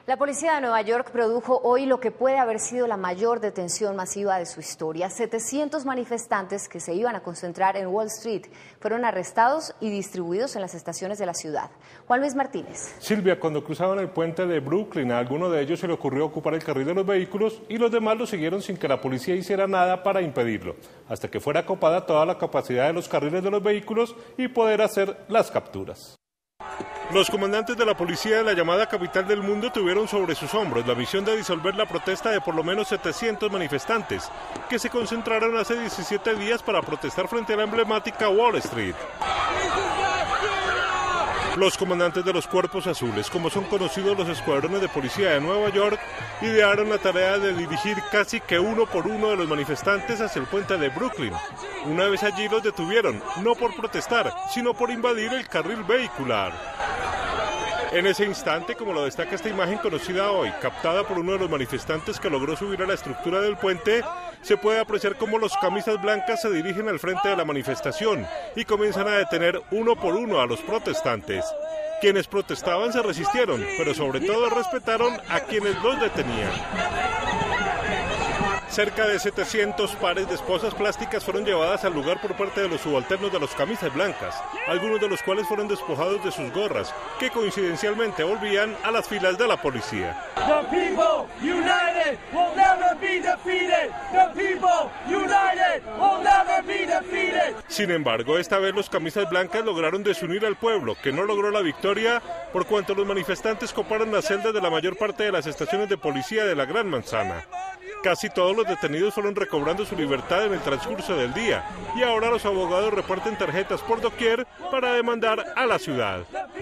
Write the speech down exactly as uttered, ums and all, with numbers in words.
La policía de Nueva York produjo hoy lo que puede haber sido la mayor detención masiva de su historia. setecientos manifestantes que se iban a concentrar en Wall Street fueron arrestados y distribuidos en las estaciones de la ciudad. Juan Luis Martínez. Silvia, cuando cruzaban el puente de Brooklyn, a alguno de ellos se le ocurrió ocupar el carril de los vehículos y los demás lo siguieron sin que la policía hiciera nada para impedirlo, hasta que fuera copada toda la capacidad de los carriles de los vehículos y poder hacer las capturas. Los comandantes de la policía de la llamada capital del mundo tuvieron sobre sus hombros la misión de disolver la protesta de por lo menos setecientos manifestantes que se concentraron hace diecisiete días para protestar frente a la emblemática Wall Street. Los comandantes de los cuerpos azules, como son conocidos los escuadrones de policía de Nueva York, idearon la tarea de dirigir casi que uno por uno de los manifestantes hacia el puente de Brooklyn. Una vez allí los detuvieron, no por protestar, sino por invadir el carril vehicular. En ese instante, como lo destaca esta imagen conocida hoy, captada por uno de los manifestantes que logró subir a la estructura del puente, se puede apreciar cómo los camisas blancas se dirigen al frente de la manifestación y comienzan a detener uno por uno a los protestantes. Quienes protestaban se resistieron, pero sobre todo respetaron a quienes los detenían. Cerca de setecientos pares de esposas plásticas fueron llevadas al lugar por parte de los subalternos de los camisas blancas, algunos de los cuales fueron despojados de sus gorras, que coincidencialmente volvían a las filas de la policía. The people united will never be defeated. The people united will never be defeated. Sin embargo, esta vez los camisas blancas lograron desunir al pueblo, que no logró la victoria por cuanto los manifestantes coparon las celdas de la mayor parte de las estaciones de policía de la Gran Manzana. Casi todos los detenidos fueron recobrando su libertad en el transcurso del día y ahora los abogados reparten tarjetas por doquier para demandar a la ciudad.